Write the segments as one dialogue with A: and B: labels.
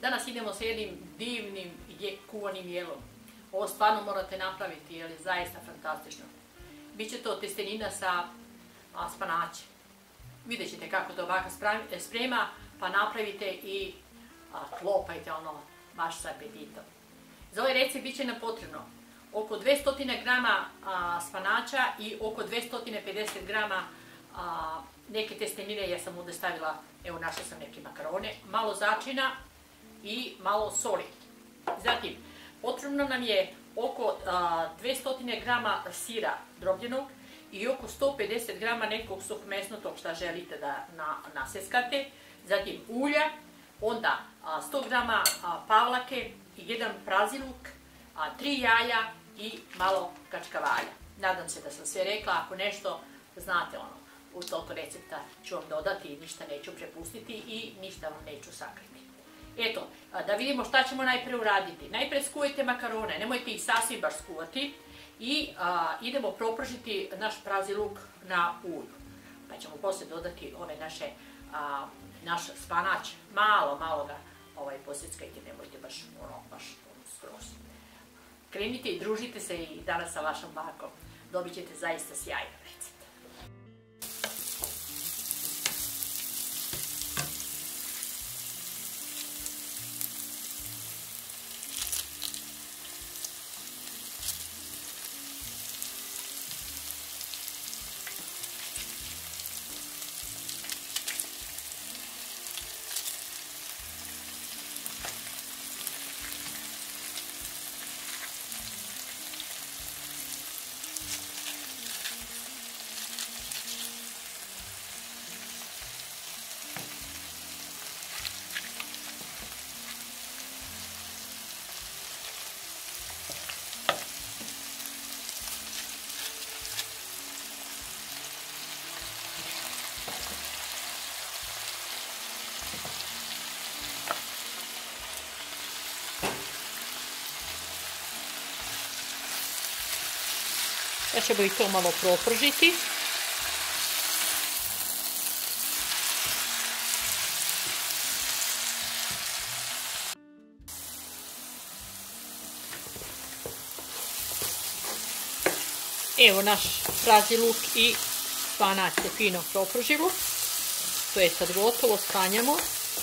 A: Danas idemo sa jednim divnim kuvanim jelom. Ovo stvarno morate napraviti jer je zaista fantastično. Biće to testenina sa spanaćem. Vidjet ćete kako to baka sprema, pa napravite i klopajte ono baš sa apetitom. Za ovaj recept bit će nam potrebno oko 200 grama spanaća i oko 250 grama neke testenine. Ja sam ovdje stavila, evo našla sam neke makarone, malo začina i malo soli. Zatim, potrebno nam je oko 200 grama sira drobljenog i oko 150 grama nekog suhomesnatog šta želite da naseckate. Zatim ulja, onda 100 grama pavlake, jedan praziluk, 3 jaja i malo kačkavalja. Nadam se da sam sve rekla, ako nešto znate u toliko recepta ću vam dodati, ništa neću prepustiti i ništa vam neću sakriti. Eto, da vidimo šta ćemo najprije uraditi. Najprije skujete makarone, nemojte ih sasvim baš skuvati i idemo propržiti naš prazi luk na ulju. Pa ćemo poslije dodati ove naš spanać, malo ga posjeckajte, nemojte baš skroz. Krenite i družite se i danas sa vašom bakom, dobit ćete zaista sjajan recept. Sad ćemo i to malo propržiti. Evo naš prazi luk i spanać se fino propržilo. To je sad gotovo, skanjamo.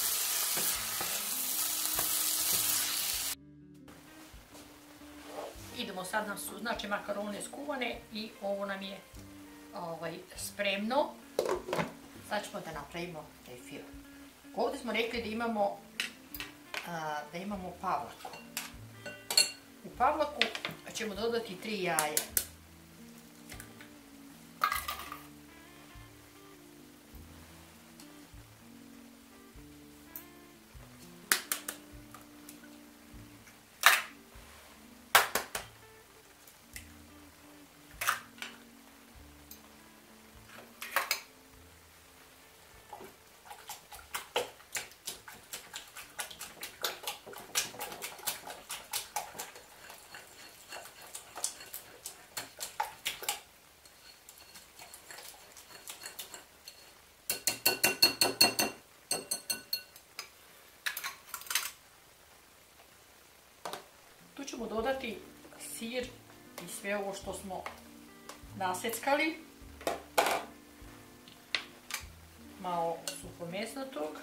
A: Idemo sad, nam su znači makarone skuvane i ovo nam je spremno. Sad ćemo da napravimo refil. Ovdje smo rekli da imamo pavlaku. U pavlaku ćemo dodati 3 jaja. Tu ćemo dodati sir i sve ovo što smo naseckali. Malo suhomesnatog.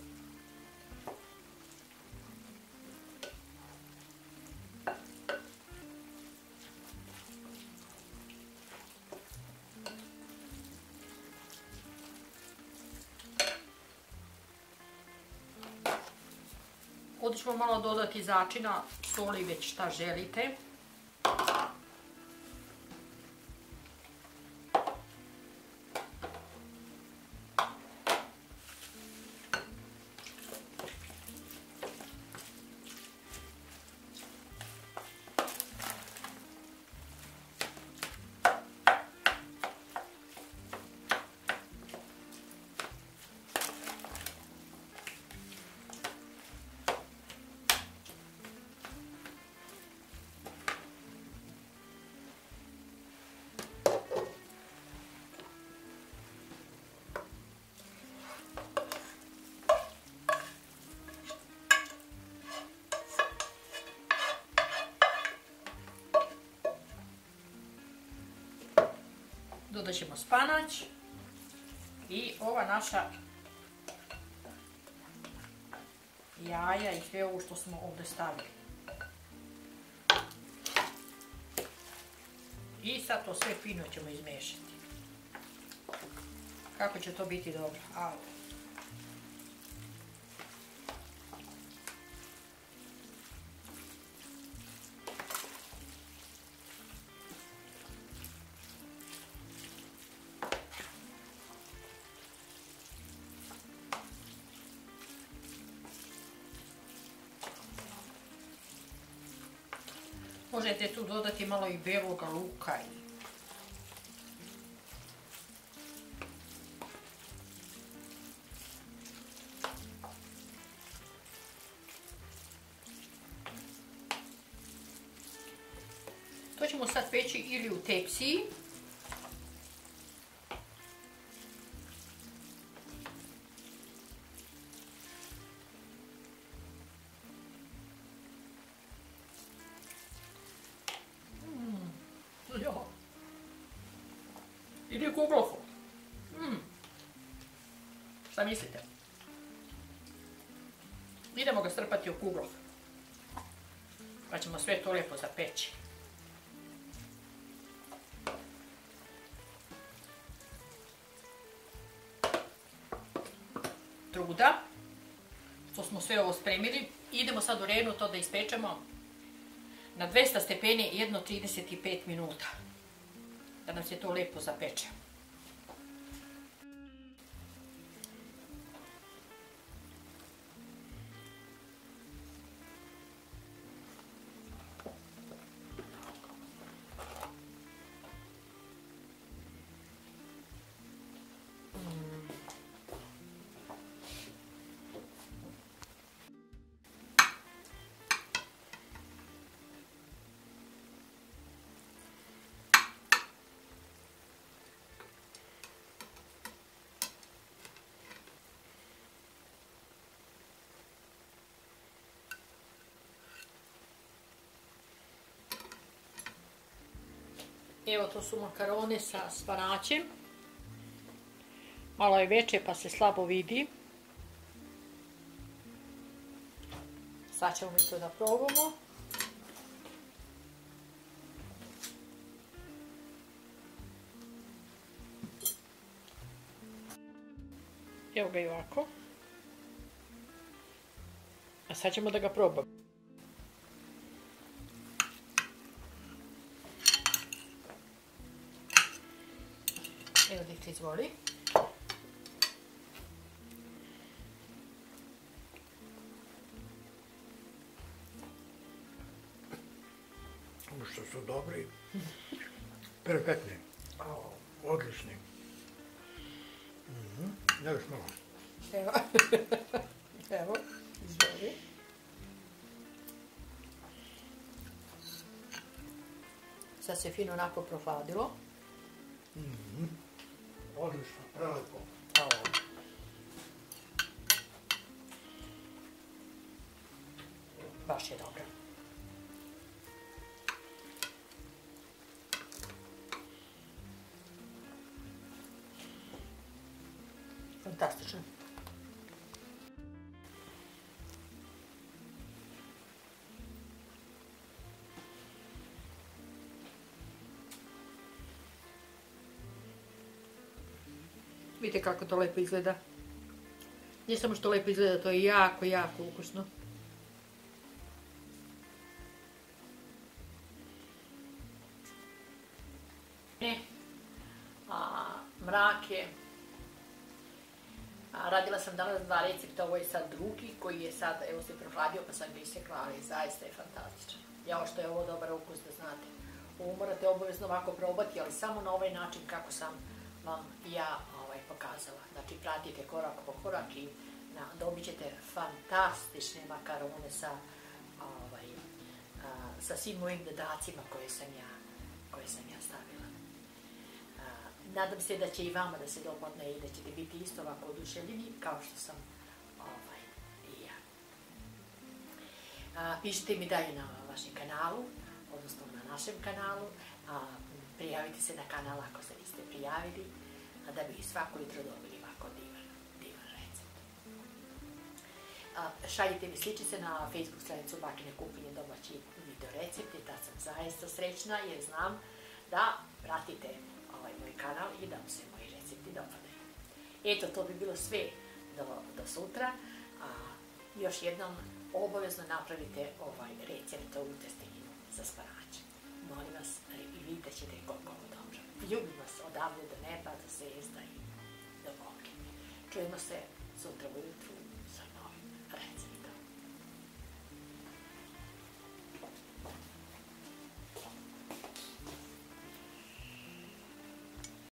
A: Ovdje ćemo malo dodati začina, soli, već šta želite. Dodat ćemo spanać i ova naša jaja i sve ovo što smo ovdje stavili. I sad to sve fino ćemo izmešati. Kako će to biti dobro? Možete tu dodati malo i belog luka. To ćemo sad peći ili u tepsiji. Ili u kuglofu. Šta mislite? Idemo ga strpati u kuglof. Pa ćemo sve to lijepo zapeći. Truda. To smo sve ovo spremili. Idemo sad u renu to da ispečemo na 200 stepeni jedno 35 minuta. Da nam se to lijepo zapeče. Evo, to su makarone sa spanaćem. Malo je veće pa se slabo vidi. Sad ćemo mi to da probamo. Evo ga i ovako. A sad ćemo da ga probamo. Evo dite, izvoli.
B: Što su dobri, perfektni, odlični. Ne još malo.
A: Evo, evo, izvoli. Sad se fino onako prohladilo.
B: Odlično, prelepo.
A: Baš je dobro. Fantastično. Vidite kako to lepo izgleda. Nije samo što lepo izgleda, to je jako, jako ukusno. Mrak je. Radila sam danas 2 recepta, ovo je sad drugi koji je sad, evo se prohladio pa sam ga isekla, ali zaista je fantastičan. Jao što je ovo dobar ukus, da znate. Ovo morate obavezno ovako probati, ali samo na ovaj način kako sam vam ja pokazala. Znači pratite korak po korak i dobit ćete fantastične makarone sa svim mojim dodacima koje sam ja stavila. Nadam se da će i vama da se dopadne i da ćete biti isto ovako oduševljeni kao što sam i ja. Pišite mi dalje na vašem kanalu, odnosno na našem kanalu. prijavite se na kanal ako se niste prijavili, a da bi svako jutro dobili ovako divan recept. Šaljite mi sličice na Facebook stranicu Bakine kuhinje domaći video recepti, da sam zaista srećna jer znam da pratite ovaj moj kanal i da vam se moji recepti dopadaju. Eto, to bi bilo sve do sutra. Još jednom obavezno napravite ovaj recept ovu testeninu za spanače. Molim vas, i vidite ćete koliko ovo dobro. Ljubim vas odavde do neba, do zvijezda i do Boga. Čujemo se sutra ujutru sa novim receptom.